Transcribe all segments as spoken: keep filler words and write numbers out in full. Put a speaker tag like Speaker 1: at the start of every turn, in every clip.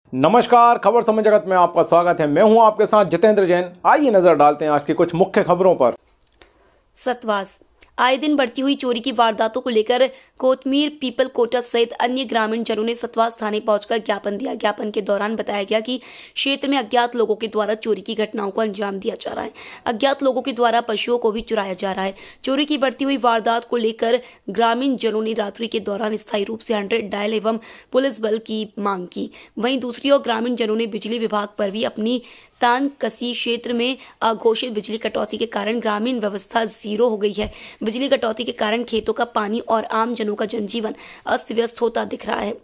Speaker 1: नमस्कार, खबर समय जगत में आपका स्वागत है। मैं हूं आपके साथ जितेंद्र जैन। आइए नजर डालते हैं आज की कुछ मुख्य खबरों पर।
Speaker 2: सतवास आए दिन बढ़ती हुई चोरी की वारदातों को लेकर कोतमीर, पीपल कोटा सहित अन्य ग्रामीण जनों ने सतवास थाने पहुंचकर ज्ञापन दिया। ज्ञापन के दौरान बताया गया कि क्षेत्र में अज्ञात लोगों के द्वारा चोरी की घटनाओं को अंजाम दिया जा रहा है। अज्ञात लोगों के द्वारा पशुओं को भी चुराया जा रहा है। चोरी की बढ़ती हुई वारदात को लेकर ग्रामीण जनों ने रात्रि के दौरान स्थायी रूप से हंड्रेड डायल एवं पुलिस बल की मांग की। वहीं दूसरी ओर ग्रामीण जनों ने बिजली विभाग पर भी अपनी तान कसी। क्षेत्र में अघोषित बिजली कटौती के कारण ग्रामीण व्यवस्था जीरो हो गई है। बिजली कटौती के कारण खेतों का पानी और आम जनों का जनजीवन अस्त व्यस्त होता दिख रहा है।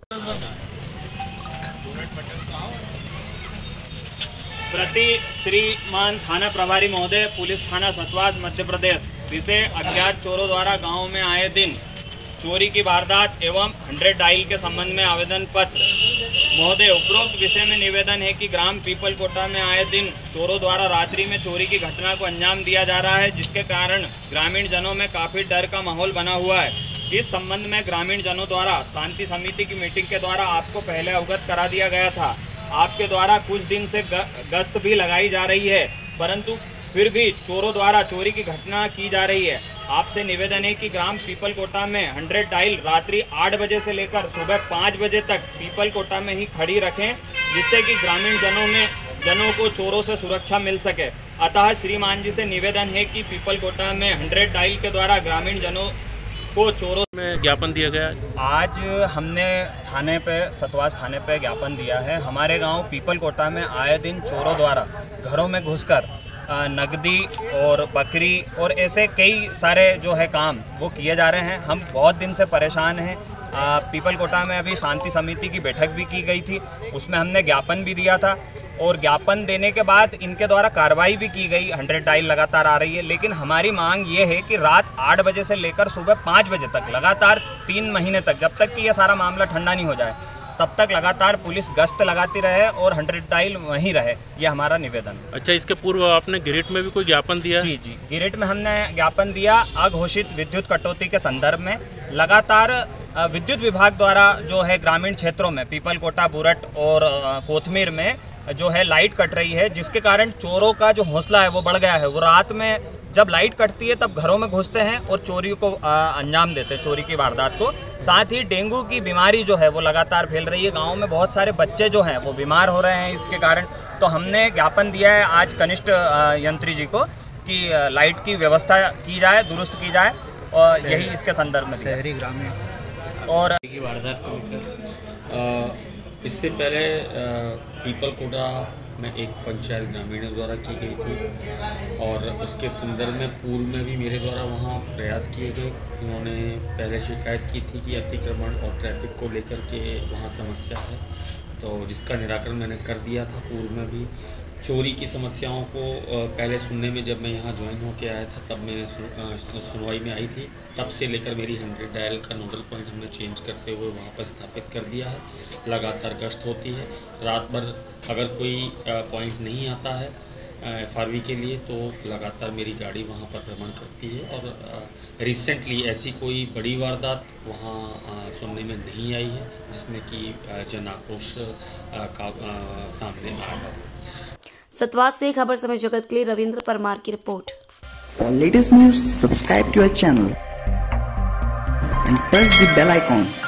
Speaker 3: प्रति श्रीमान थाना प्रभारी महोदय, पुलिस थाना सतवास मध्य प्रदेश, विषय अज्ञात चोरों द्वारा गांव में आए दिन चोरी की वारदात एवं हंड्रेड डायल के संबंध में आवेदन पत्र। महोदय, उपरोक्त विषय में निवेदन है कि ग्राम पीपल कोटा में आए दिन चोरों द्वारा रात्रि में चोरी की घटना को अंजाम दिया जा रहा है, जिसके कारण ग्रामीण जनों में काफ़ी डर का माहौल बना हुआ है। इस संबंध में ग्रामीण जनों द्वारा शांति समिति की मीटिंग के द्वारा आपको पहले अवगत करा दिया गया था। आपके द्वारा कुछ दिन से गश्त भी लगाई जा रही है, परंतु फिर भी चोरों द्वारा चोरी की घटना की जा रही है। आपसे निवेदन है कि ग्राम पीपल कोटा में हंड्रेड डायल रात्रि आठ बजे से लेकर सुबह पाँच बजे तक पीपल कोटा में ही खड़ी रखें, जिससे कि ग्रामीण जनों में जनों को चोरों से सुरक्षा मिल सके। अतः श्रीमान जी से निवेदन है कि पीपल कोटा में हंड्रेड डायल के द्वारा ग्रामीण जनों को चोरों
Speaker 4: में ज्ञापन दिया गया।
Speaker 3: आज हमने थाने पे सतवास थाने पे ज्ञापन दिया है। हमारे गाँव पीपल कोटा में आए दिन चोरों द्वारा घरों में घुसकर नकदी और बकरी और ऐसे कई सारे जो है काम वो किए जा रहे हैं। हम बहुत दिन से परेशान हैं। पीपल कोटा में अभी शांति समिति की बैठक भी की गई थी, उसमें हमने ज्ञापन भी दिया था और ज्ञापन देने के बाद इनके द्वारा कार्रवाई भी की गई। हंड्रेड डायल लगातार आ रही है, लेकिन हमारी मांग ये है कि रात आठ बजे से लेकर सुबह पाँच बजे तक लगातार तीन महीने तक, जब तक कि ये सारा मामला ठंडा नहीं हो जाए, तब तक लगातार पुलिस गश्त लगाती रहे और हंड्रेड डायल वहीं रहे। ये हमारा निवेदन है।
Speaker 4: अच्छा, इसके पूर्व आपने गिरिट में भी कोई ज्ञापन दिया?
Speaker 3: जी जी, गिरिट में हमने ज्ञापन दिया अघोषित विद्युत कटौती के संदर्भ में। लगातार विद्युत विभाग द्वारा जो है ग्रामीण क्षेत्रों में पीपल कोटा, बुरट और कोतमीर में जो है लाइट कट रही है, जिसके कारण चोरों का जो हौसला है वो बढ़ गया है। वो रात में जब लाइट कटती है तब घरों में घुसते हैं और चोरी को अंजाम देते हैं, चोरी की वारदात को। साथ ही डेंगू की बीमारी जो है वो लगातार फैल रही है। गांव में बहुत सारे बच्चे जो हैं वो बीमार हो रहे हैं इसके कारण। तो हमने ज्ञापन दिया है आज कनिष्ठ यंत्री जी को कि लाइट की व्यवस्था की जाए, दुरुस्त की जाए, और यही इसके संदर्भ में
Speaker 5: शहरी ग्रामीण
Speaker 3: और
Speaker 6: की वारदात को लेकर इससे पहले पीपल कोटा में एक पंचायत ग्रामीणों द्वारा की गई थी और उसके संदर्भ में पूर्व में भी मेरे द्वारा वहाँ प्रयास किए गए। इन्होंने पहले शिकायत की थी कि अतिक्रमण और ट्रैफिक को लेकर के वहाँ समस्या है, तो जिसका निराकरण मैंने कर दिया था। पूर्व में भी चोरी की समस्याओं को पहले सुनने में जब मैं यहाँ ज्वाइन होकर आया था तब मैंने सुनवाई में आई थी, तब से लेकर मेरी हंड्रेड डायल का नोडल पॉइंट हमने चेंज करते हुए वहाँ पर स्थापित कर दिया है। लगातार गश्त होती है। रात भर अगर कोई पॉइंट नहीं आता है एफ आर वी के लिए तो लगातार मेरी गाड़ी वहाँ पर भ्रमण करती है। और रिसेंटली ऐसी कोई बड़ी वारदात वहाँ सुनने में नहीं आई है जिसमें कि जन आक्रोश का सामने आया हो।
Speaker 2: सतवास से खबर समय जगत के लिए रविंद्र परमार की report.
Speaker 5: For latest news, subscribe to our channel and press the bell icon.